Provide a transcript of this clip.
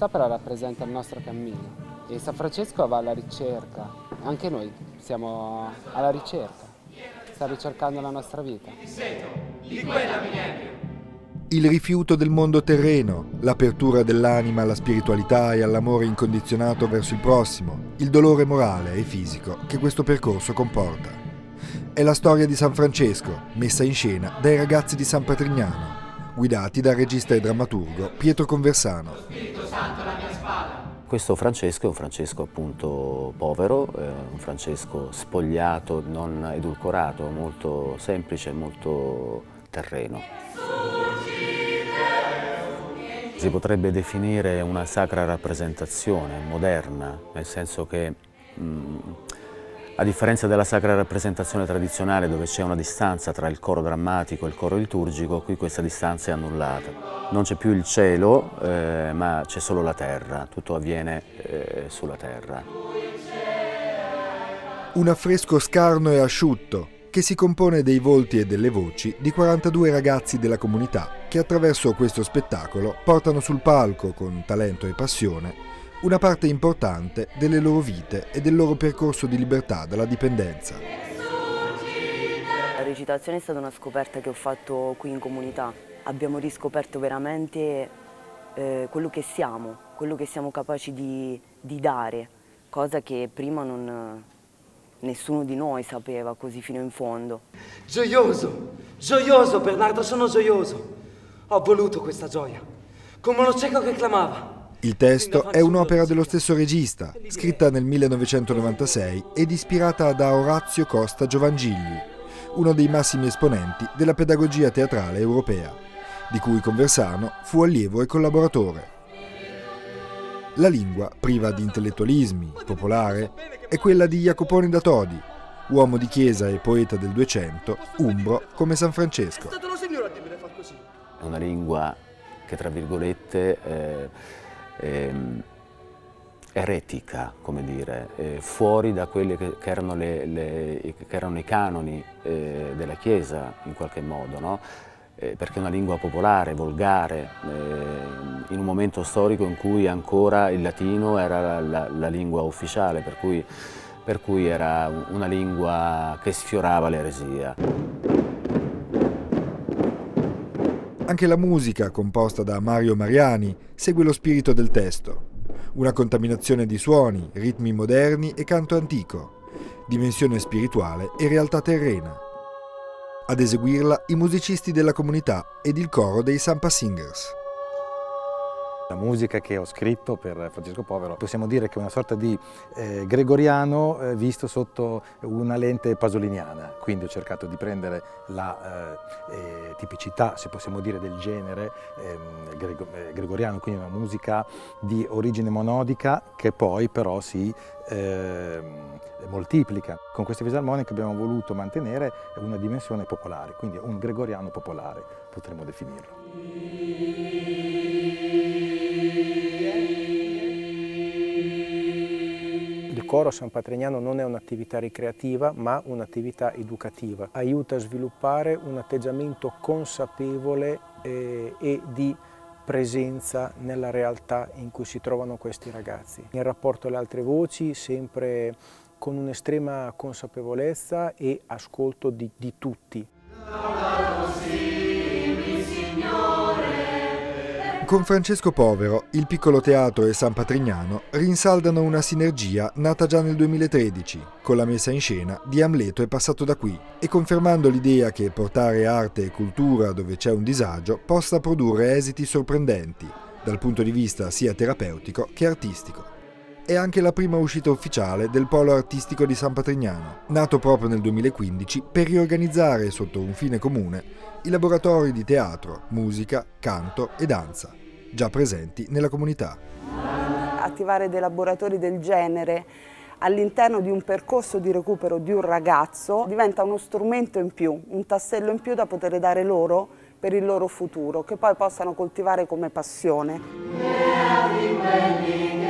quest'opera rappresenta il nostro cammino e San Francesco va alla ricerca, anche noi siamo alla ricerca, stiamo ricercando la nostra vita. Il rifiuto del mondo terreno, l'apertura dell'anima alla spiritualità e all'amore incondizionato verso il prossimo, il dolore morale e fisico che questo percorso comporta. È la storia di San Francesco, messa in scena dai ragazzi di San Patrignano, guidati dal regista e drammaturgo Pietro Conversano. Questo Francesco è un Francesco appunto povero, un Francesco spogliato, non edulcorato, molto semplice, molto terreno. Si potrebbe definire una sacra rappresentazione moderna, nel senso che a differenza della sacra rappresentazione tradizionale dove c'è una distanza tra il coro drammatico e il coro liturgico, qui questa distanza è annullata. Non c'è più il cielo, ma c'è solo la terra, tutto avviene sulla terra. Un affresco scarno e asciutto che si compone dei volti e delle voci di 42 ragazzi della comunità che attraverso questo spettacolo portano sul palco con talento e passione una parte importante delle loro vite e del loro percorso di libertà dalla dipendenza. La recitazione è stata una scoperta che ho fatto qui in comunità. Abbiamo riscoperto veramente quello che siamo capaci di dare, cosa che prima nessuno di noi sapeva così fino in fondo. Gioioso, gioioso Bernardo, sono gioioso. Ho voluto questa gioia, come uno cieco che clamava. Il testo è un'opera dello stesso regista, scritta nel 1996 ed ispirata da Orazio Costa Giovangigli, uno dei massimi esponenti della pedagogia teatrale europea, di cui Conversano fu allievo e collaboratore. La lingua, priva di intellettualismi, popolare, è quella di Jacopone da Todi, uomo di chiesa e poeta del 200, umbro come San Francesco. È una lingua che, tra virgolette, eretica, come dire, fuori da quelli che erano i canoni della Chiesa, in qualche modo, no? Perché è una lingua popolare, volgare, in un momento storico in cui ancora il latino era la lingua ufficiale, per cui era una lingua che sfiorava l'eresia. Anche la musica, composta da Mario Mariani, segue lo spirito del testo. Una contaminazione di suoni, ritmi moderni e canto antico, dimensione spirituale e realtà terrena. Ad eseguirla i musicisti della comunità ed il coro dei Sampa Singers. La musica che ho scritto per Francesco Povero possiamo dire che è una sorta di gregoriano visto sotto una lente pasoliniana, quindi ho cercato di prendere la tipicità, se possiamo dire, del genere gregoriano, quindi una musica di origine monodica che poi però si moltiplica. Con queste fisarmoniche abbiamo voluto mantenere una dimensione popolare, quindi un gregoriano popolare potremmo definirlo. Il coro San Patrignano non è un'attività ricreativa, ma un'attività educativa. Aiuta a sviluppare un atteggiamento consapevole e di presenza nella realtà in cui si trovano questi ragazzi. In rapporto alle altre voci, sempre con un'estrema consapevolezza e ascolto di tutti. Con Francesco Povero, il Piccolo Teatro e San Patrignano rinsaldano una sinergia nata già nel 2013, con la messa in scena di Amleto è passato da qui, e confermando l'idea che portare arte e cultura dove c'è un disagio possa produrre esiti sorprendenti, dal punto di vista sia terapeutico che artistico. È anche la prima uscita ufficiale del Polo Artistico di San Patrignano, nato proprio nel 2015 per riorganizzare sotto un fine comune i laboratori di teatro, musica, canto e danza, già presenti nella comunità. Attivare dei laboratori del genere all'interno di un percorso di recupero di un ragazzo diventa uno strumento in più, un tassello in più da poter dare loro per il loro futuro, che poi possano coltivare come passione.